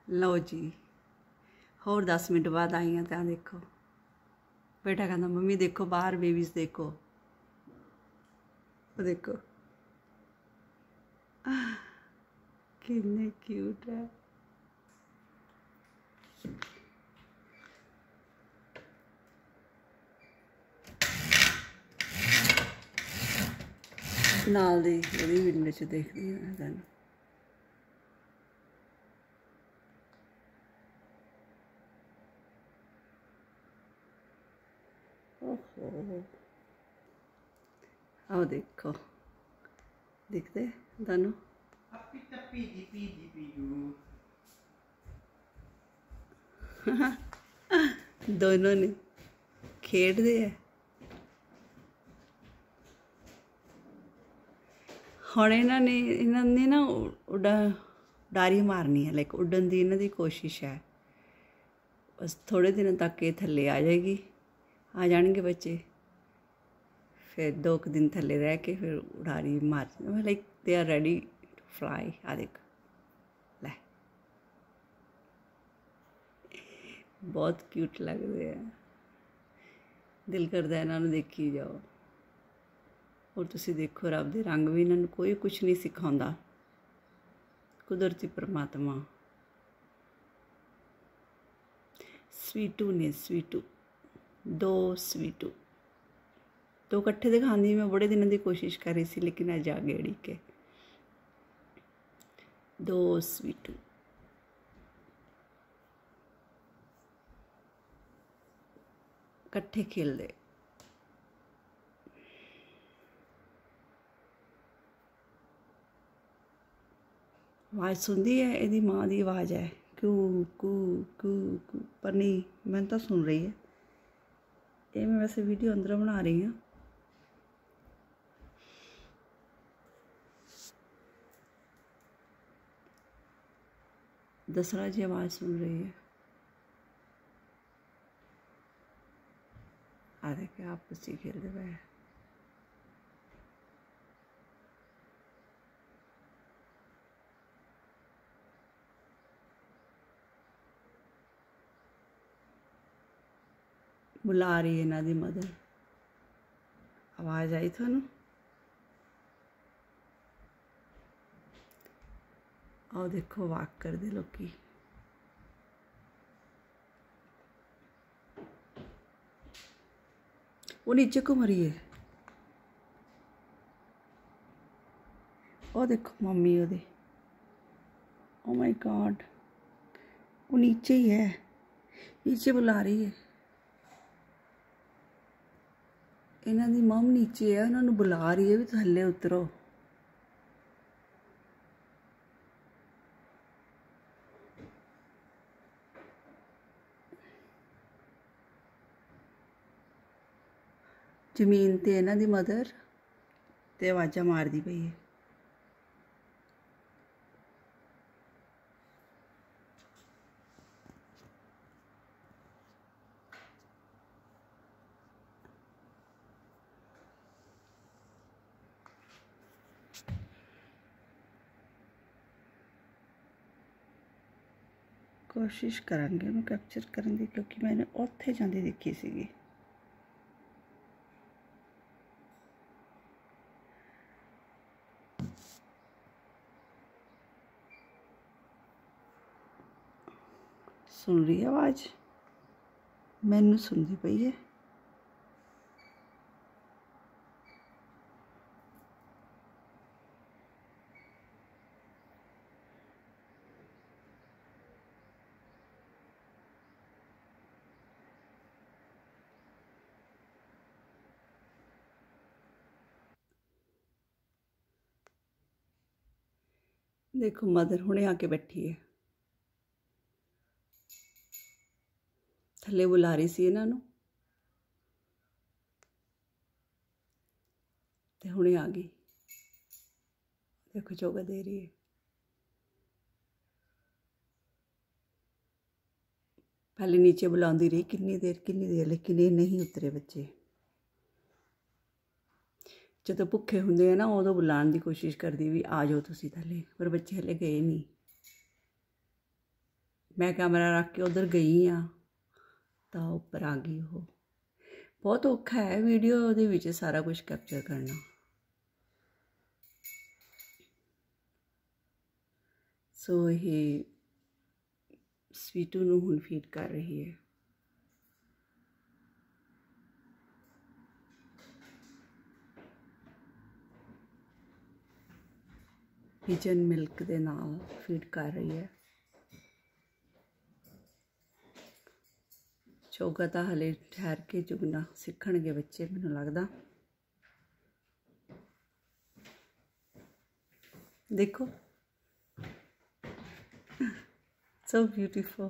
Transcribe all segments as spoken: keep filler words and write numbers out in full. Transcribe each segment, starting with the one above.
लो जी होर दस मिनट बाद आई हाँ। तो देखो बेटा कहना मम्मी देखो बाहर बेबीज देखो, वो देखो कितने क्यूट है। नाल दी ओहदी विंडो च देखदी हां मैं ओहो आओ देखो दिखते दोनों दोनों ने खेडदे है। हुण इन्हां ने इन्हां ने ना उड़ा डारी मारनी है, लाइक उड़न की इन्हां दी कोशिश है। बस थोड़े दिनों तक ये थल्ले आ जाएगी, आ जाएंगे बच्चे, फिर दो क दिन थल्ले रह के फिर उड़ारी मार, like they are ready to fly. आ देख लै बहुत क्यूट लगते हैं, दिल करता इन्हां नूं देखी जाओ। और तुसी देखो रब दे रंग भी इन्हां नूं कोई कुछ नहीं सिखाउंदा, कुदरती परमात्मा। स्वीटू ने स्वीटू दो स्वीटू दो कट्ठे दिखाने मैं बड़े दिनों की कोशिश कर रही थी, लेकिन अज आ गेड़ी के दो स्वीटू। कट्ठे खेलते आवाज़ सुनती है, यदी माँ की आवाज़ है कू कू कू कू, पर नहीं मैंने तो सुन रही है। ये मैं वैसे वीडियो अंदर बना रही हूँ। दसरा जी आवाज़ सुन रही है। आ देखे आप उसी खेलते पे बुला रही है इन्हां दी मदर। आवाज़ आई थानू? आओ देखो वाक करते लोकी, वो नीचे घूम रही है। ओ देखो मम्मी ओदे, ओ माय गॉड वो नीचे ही है, नीचे बुला रही है। इन्हां दी मम नीचे है, उन्होंने बुला रही है भी थल्ले उतरो। जमीन ते इन्हां दी मदर ते आवाज़ा मारदी पई है। कोशिश करांगे उन्हें कैप्चर करने की, क्योंकि मैंने उत्थे जांदी देखी सीगी। सुन रही है आवाज़, मैनू सुनती पई है। देखो मदर हुणे आके बैठी है, थल्ले बुला रही सी इन्हां नूं ते हुणे आ गई। देखो चोगा दे रही है। पहले नीचे बुलाती रही कितनी देर कितनी देर, लेकिन ये नहीं उतरे बच्चे। जो भुखे होंगे ना उदों बुलाने की कोशिश करती भी आ जाओ तुसी थल्ले, पर बच्चे हले गए नहीं। मैं कैमरा रख के उधर गई हाँ तो उपर आ गई। वो बहुत औखा है वीडियो दे विच सारा कुछ कैप्चर करना। सो ये स्वीटू नूं हुण फीड कर रही है। पिजन मिल्क दे नाल फीड कर रही है। चोगा तो हले ठहर के चुगना सीखणगे बच्चे मैनूं लगदा। देखो so beautiful.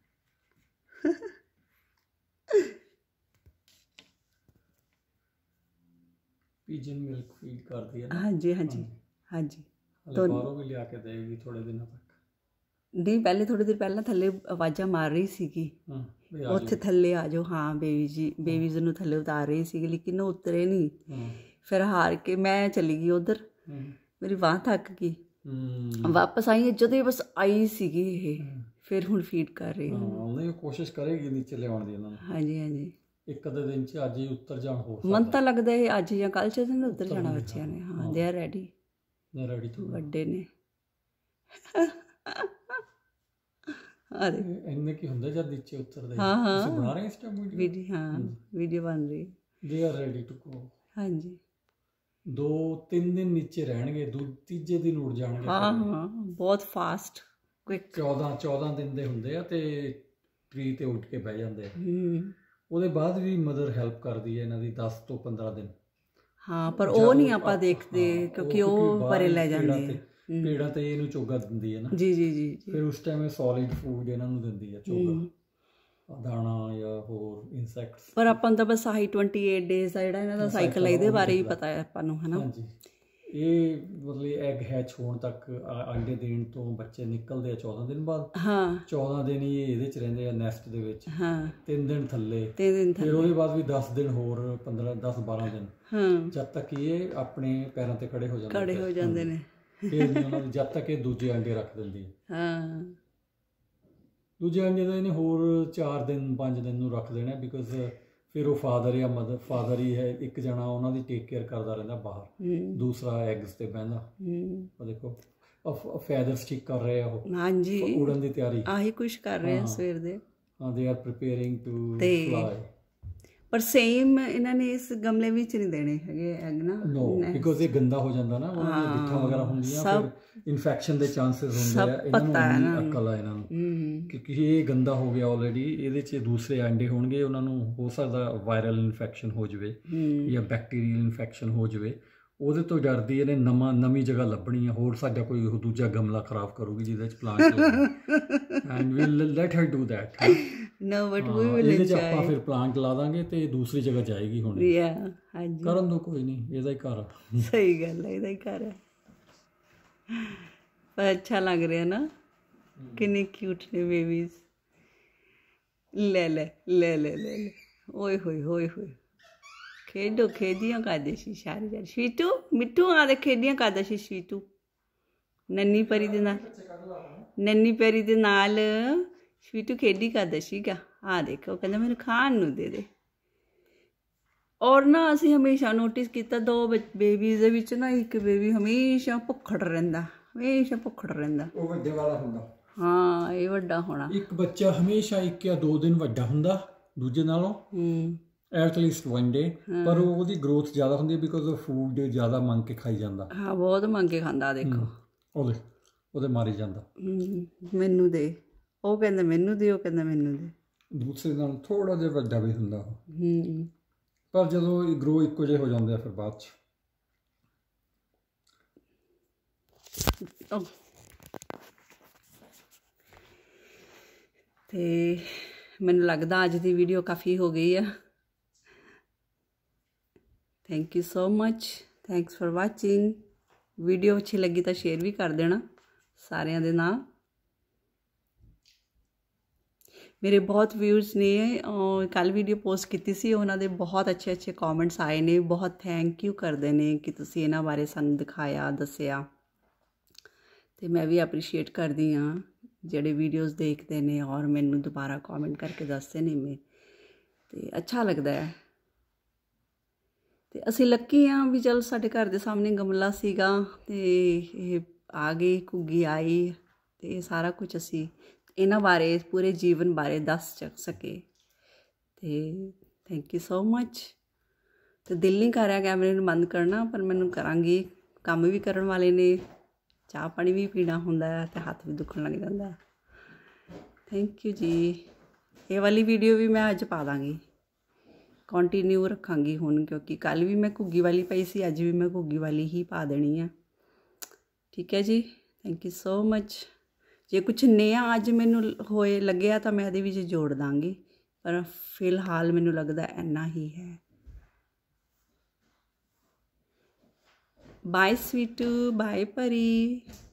Pigeon milk feed करती है ना? हाँ जी हाँ जी हाँ जी। तो बाहरों भी लिया के देगी थोड़े दिनों तक। नहीं पहले थोड़ी देर पहला थले आवाज़ा मार रही सीगी उत्थे थले आ जाओ। हाँ बेबी जी बेबीज़ नूं थले उतार रही सी लेकिन वो उतरे नहीं। फिर हार के मैं चली गई उधर। मेरी बांह थक गई। वापस आई जदों बस आई सीगी ये फिर हुण फीड कर रही हूँ। नहीं कोशिश करेगी नीचे ले आउण दी इन्हां नूं। हाँ जी हाँ जी। एक अद्धे दिन च अज ही उतर जाण हो मन तो लगदा है अज या कल च उतर जाना बच्चों ने। हाँ दे आर रेडी रेडी तो बड़े ने। इन्ने की हुंदे जद नीचे उतरदे। हाँ हाँ तुसीं बना रहे इस टाइम वीडियो? वीडियो हाँ वीडियो बन रही। They are ready to go. हाँ जी दो तीन दिन नीचे रहणगे दू तीजे दिन उड़ जाणगे। हाँ हाँ बहुत फास्ट क्विक। चौदह चौदह दिन दे हुंदे आ ते ट्री ते उठ के बह जांदे। ਉਹਦੇ ਬਾਅਦ ਵੀ ਮਦਰ ਹੈਲਪ ਕਰਦੀ ਹੈ ਇਹਨਾਂ ਦੀ ਦਸ ਤੋਂ ਪੰਦਰਾਂ ਦਿਨ। ਹਾਂ ਪਰ ਉਹ ਨਹੀਂ ਆਪਾਂ ਦੇਖਦੇ ਕਿਉਂਕਿ ਉਹ ਪਰੇ ਲੈ ਜਾਂਦੇ ਆ। ਪੇੜਾਂ ਤੇ ਇਹਨੂੰ ਚੋਗਾ ਦਿੰਦੀ ਹੈ ਨਾ। ਜੀ ਜੀ ਜੀ। ਫਿਰ ਉਸ ਟਾਈਮ ਇਹ ਸੋਲਿਡ ਫੂਡ ਇਹਨਾਂ ਨੂੰ ਦਿੰਦੀ ਹੈ ਚੋਗਾ ਦਾਣਾ ਜਾਂ ਹੋਰ ਇਨਸੈਕਟਸ। ਪਰ ਆਪਾਂ ਨੂੰ ਤਾਂ ਬਸ ਆਹੀ ਅਠਾਈ ਡੇਜ਼ ਦਾ ਜਿਹੜਾ ਇਹਨਾਂ ਦਾ ਸਾਈਕਲ ਹੈ ਇਹਦੇ ਬਾਰੇ ਹੀ ਪਤਾ ਹੈ ਆਪਾਂ ਨੂੰ ਹੈ ਨਾ। ਹਾਂਜੀ ਇਹ ਮਤਲਬ ਐਗ ਹੈਚ ਹੋਣ ਤੱਕ ਅੰਡੇ ਦੇਣ ਤੋਂ ਬੱਚੇ ਨਿਕਲਦੇ ਆ ਚੌਦਾਂ ਦਿਨ ਬਾਅਦ। ਹਾਂ ਚੌਦਾਂ ਦਿਨ ਹੀ ਇਹਦੇ ਚ ਰਹਿੰਦੇ ਆ ਨੈਸਟ ਦੇ ਵਿੱਚ। ਹਾਂ ਤਿੰਨ ਦਿਨ ਥੱਲੇ ਤਿੰਨ ਦਿਨ ਫਿਰ ਉਹਦੇ ਬਾਅਦ ਵੀ ਦਸ ਦਿਨ ਹੋਰ ਪੰਦਰਾਂ ਦਸ ਬਾਰਾਂ ਦਿਨ। ਹਾਂ ਜਦ ਤੱਕ ਇਹ ਆਪਣੇ ਪੈਰਾਂ ਤੇ ਖੜੇ ਹੋ ਜਾਂਦੇ ਖੜੇ ਹੋ ਜਾਂਦੇ ਨੇ। ਫਿਰ ਉਹਨਾਂ ਦੇ ਜਦ ਤੱਕ ਇਹ ਦੂਜੇ ਅੰਡੇ ਰੱਖ ਦਿੰਦੀ ਹੈ। ਹਾਂ ਦੂਜੇ ਅੰਡੇ ਦਾ ਇਹਨੇ ਹੋਰ ਚਾਰ ਦਿਨ ਪੰਜ ਦਿਨ ਨੂੰ ਰੱਖ ਦੇਣਾ ਬਿਕੋਜ਼ ਫਿਰ ਉਹ ਫਾਦਰ ਜਾਂ ਮਦਰ ਫਾਦਰ ਹੀ ਹੈ ਇੱਕ ਜਣਾ ਉਹਨਾਂ ਦੀ ਟੇਕ ਕੇਅਰ ਕਰਦਾ ਰਹਿੰਦਾ ਬਾਹਰ। ਦੂਸਰਾ ਐਗਸ ਤੇ ਬਹਿੰਦਾ। ਉਹ ਦੇਖੋ ਫੈਦਰ ਸਟਿਕ ਕਰ ਰਹੇ ਆ ਉਹ। ਹਾਂਜੀ ਉੜਨ ਦੀ ਤਿਆਰੀ ਆਹੀ ਕੁਛ ਕਰ ਰਹੇ ਆ ਸਵੇਰ ਦੇ। ਹਾਂ they are preparing to fly. ਪਰ ਸੇਮ ਇਹਨਾਂ ਨੇ ਇਸ ਗਮਲੇ ਵਿੱਚ ਨਹੀਂ ਦੇਣੇ ਹੈਗੇ ਐਗ ਨਾ। ਨੋ ਬਿਕੋਜ਼ ਇਹ ਗੰਦਾ ਹੋ ਜਾਂਦਾ ਨਾ ਉਹਨਾਂ ਦੀਆਂ ਬਿੱਠਾਂ ਵਗੈਰਾ ਹੁੰਦੀਆਂ ਫਿਰ ਇਨਫੈਕਸ਼ਨ ਦੇ ਚਾਂਸਸ ਹੁੰਦੇ ਆ। ਇਹਨਾਂ ਨੂੰ ਅਕਲ ਆ ਇਹਨਾਂ ਨੂੰ ਕਿਉਂਕਿ ਇਹ ਗੰਦਾ ਹੋ ਗਿਆ ਆਲਰੇਡੀ। ਇਹਦੇ 'ਚ ਦੂਸਰੇ ਅੰਡੇ ਹੋਣਗੇ ਉਹਨਾਂ ਨੂੰ ਹੋ ਸਕਦਾ ਵਾਇਰਲ ਇਨਫੈਕਸ਼ਨ ਹੋ ਜਾਵੇ ਜਾਂ ਬੈਕਟੀਰੀਅਲ ਇਨਫੈਕਸ਼ਨ ਹੋ ਜਾਵੇ। ਉਹਦੇ ਤੋਂ ਡਰਦੀ ਇਹਨੇ ਨਵਾਂ ਨਵੀਂ ਜਗ੍ਹਾ ਲੱਭਣੀ ਆ ਹੋਰ ਸਾਡਾ ਕੋਈ ਉਹ ਦੂਜਾ ਗਮਲਾ ਖਰਾਬ ਕਰੂਗੀ ਜਿਹਦੇ 'ਚ plant and we'll let her do that. No but we will ਇਹਦੇ 'ਚ ਆਪਾਂ ਫਿਰ ਪਲਾਂਟ ਲਾ ਦਾਂਗੇ ਤੇ ਦੂਸਰੀ ਜਗ੍ਹਾ ਜਾਏਗੀ ਹੁਣ। ਹਾਂਜੀ ਕਰਨ ਦੋ ਕੋਈ ਨਹੀਂ ਇਹਦਾ ਹੀ ਘਰ ਆ। ਸਹੀ ਗੱਲ ਹੈ ਇਹਦਾ ਹੀ ਘਰ ਹੈ। ਪਰ ਅੱਛਾ ਲੱਗ ਰਿਹਾ ਨਾ ਕਿੰਨੇ ਕਿਊਟ ਨੇ ਬੇਬੀਜ਼। ਲੈ ਲੈ ਲੈ ਲੈ ਲੈ ਲੈ ਓਏ ਹੋਏ ਹੋਏ ਹੋਏ ਖੇਡੋ ਖੇਡੀਆਂ ਕਰਦੇ ਸੀ ਸਾਰੀ ਗੱਲ। ਸ਼ੀਟੂ ਮਿੱਟੂ ਆ ਦੇ ਖੇਡੀਆਂ ਕਰਦਾ ਸੀ ਸ਼ੀਟੂ ਨੰਨੀ ਪਰੀ ਦੇ ਨਾਲ। ਨੰਨੀ ਪਰੀ ਦੇ ਨਾਲ ਸ਼ੀਟੂ ਖੇਡੀ ਕਰਦਾ ਸੀਗਾ। ਆ ਦੇਖੋ ਕਹਿੰਦਾ ਮੈਨੂੰ ਖਾਣ ਨੂੰ ਦੇ ਦੇ। ਔਰ ਨਾ ਅਸੀਂ ਹਮੇਸ਼ਾ ਨੋਟਿਸ ਕੀਤਾ ਦੋ ਬੇਬੀਜ਼ ਦੇ ਵਿੱਚ ਨਾ ਇੱਕ ਬੇਬੀ ਹਮੇਸ਼ਾ ਭੁੱਖੜ ਰਹਿੰਦਾ ਹਮੇਸ਼ਾ ਭੁੱਖੜ ਰਹਿੰਦਾ। ਉਹ ਵੱਡੇ ਵਾਲਾ ਹੁੰਦਾ। ਹਾਂ ਇਹ ਵੱਡਾ ਹੋਣਾ। ਇੱਕ ਬੱਚਾ ਹਮੇਸ਼ਾ ਇੱਕ ਜਾਂ ਦੋ ਦਿਨ ਵੱਡਾ ਹੁੰਦਾ ਦੂਜੇ ਨਾਲੋਂ ਐਟ ਲੀਸਟ ਵਨ ਡੇ। ਪਰ ਉਹਦੀ ਗਰੋਥ ਜ਼ਿਆਦਾ ਹੁੰਦੀ ਹੈ ਬਿਕੋਜ਼ ਉਹ ਫੂਡ ਜ਼ਿਆਦਾ ਮੰਗ ਕੇ ਖਾਈ ਜਾਂਦਾ। ਹਾਂ ਬਹੁਤ ਮੰਗ ਕੇ ਖਾਂਦਾ। ਦੇਖੋ ਉਹਦੇ ਉਹਦੇ ਮਾਰੀ ਜਾਂਦਾ ਮੈਨੂੰ ਦੇ। ਉਹ ਕਹਿੰਦਾ ਮੈਨੂੰ ਦੇ ਉਹ ਕਹਿੰਦਾ ਮੈਨੂੰ ਦੇ। ਦੂਸਰੇ ਨਾਲ ਥੋੜਾ ਜਿਹਾ ਵੱਡਾ ਵੀ ਹੁੰਦਾ ਉਹ ਪਰ ਜਦੋਂ ਗਰੋ ਇੱਕੋ ਜਿਹੇ ਹੋ ਜਾਂਦੇ ਆ ਫਿਰ ਬਾਅਦ 'ਚ। ਤੇ ਮੈਨੂੰ ਲੱਗਦਾ ਅੱਜ ਦੀ ਵੀਡੀਓ ਕਾਫੀ ਹੋ ਗਈ ਆ। Thank you so much. Thanks for watching. Video ਅੱਛੀ ਲੱਗੀ ਤਾਂ ਸ਼ੇਅਰ ਵੀ ਕਰ ਦੇਣਾ ਸਾਰਿਆਂ ਦੇ ਨਾਲ। ਮੇਰੇ ਬਹੁਤ ਵਿਊਜ਼ ਨੇ ਕੱਲ ਵੀਡੀਓ ਪੋਸਟ ਕੀਤੀ ਸੀ ਉਹਨਾਂ ਦੇ ਬਹੁਤ ਅੱਛੇ ਅੱਛੇ ਕਮੈਂਟਸ ਆਏ ਨੇ। ਬਹੁਤ ਥੈਂਕ ਯੂ ਕਰਦੇ ਨੇ ਕਿ ਤੁਸੀਂ ਇਹਨਾਂ ਬਾਰੇ ਸਾਨੂੰ ਦਿਖਾਇਆ ਦੱਸਿਆ ਤੇ ਮੈਂ ਵੀ ਐਪਰੀਸ਼ੀਏਟ ਕਰਦੀ ਹਾਂ ਜਿਹੜੇ ਵੀਡੀਓਜ਼ ਦੇਖਦੇ ਨੇ ਔਰ ਮੈਨੂੰ ਦੁਬਾਰਾ ਕਮੈਂਟ ਕਰਕੇ ਦੱਸਦੇ ਨੇ ਮੈਂ ਤੇ ਅੱਛਾ ਲੱਗਦਾ ਹੈ। ਤੇ ਅਸੀਂ ਲੱਕੀ ਹਾਂ ਵੀ ਚਲ ਸਾਡੇ ਘਰ ਦੇ ਸਾਹਮਣੇ ਗਮਲਾ ਸੀਗਾ ਤੇ ਇਹ ਆ ਗਈ, ਘੁੱਗੀ ਆਈ ਤੇ ਇਹ ਸਾਰਾ ਕੁਝ ਅਸੀਂ ਇਹਨਾਂ ਬਾਰੇ, ਪੂਰੇ ਜੀਵਨ ਬਾਰੇ ਦੱਸ ਸਕੇ। ਤੇ ਥੈਂਕ ਯੂ ਸੋ ਮਚ। ਤੇ ਦਿਲ ਨਹੀਂ ਕਰ ਰਿਹਾ ਕੈਮਰੇ ਨੂੰ ਬੰਦ ਕਰਨਾ, ਪਰ ਮੈਨੂੰ ਕਰਾਂਗੀ, ਕੰਮ ਵੀ ਕਰਨ ਵਾਲੇ ਨੇ, ਚਾਹ ਪਾਣੀ ਵੀ ਪੀਣਾ ਹੁੰਦਾ ਹੈ ਤੇ ਹੱਥ ਵੀ ਦੁਖਣ ਲੱਗ ਜਾਂਦਾ। ਥੈਂਕ ਯੂ ਜੀ। ਇਹ ਵਾਲੀ ਵੀਡੀਓ ਵੀ ਮੈਂ ਅੱਜ ਪਾ ਦਾਂਗੀ, ਕੰਟੀਨਿਊ ਰੱਖਾਂਗੀ ਹੁਣ, ਕਿਉਂਕਿ ਕੱਲ੍ਹ ਵੀ ਮੈਂ ਘੁੱਗੀ ਵਾਲੀ ਪਈ ਸੀ, ਅੱਜ ਵੀ ਮੈਂ ਘੁੱਗੀ ਵਾਲੀ ਹੀ ਪਾ ਦੇਣੀ ਆ। ਠੀਕ ਹੈ ਜੀ, ਥੈਂਕ ਯੂ ਸੋ ਮਚ। ਜੇ ਕੁਛ ਨया ਅੱਜ ਮੈਨੂੰ ਹੋਏ ਲੱਗਿਆ ਤਾਂ ਮੈਂ ਇਹਦੇ ਵਿੱਚ ਜੋੜ ਦਾਂਗੀ, ਪਰ ਫਿਲਹਾਲ ਮੈਨੂੰ ਲੱਗਦਾ ਇੰਨਾ ਹੀ ਹੈ। ਬਾਏ ਸਵੀਟੂ, ਬਾਏ ਪਰੀ।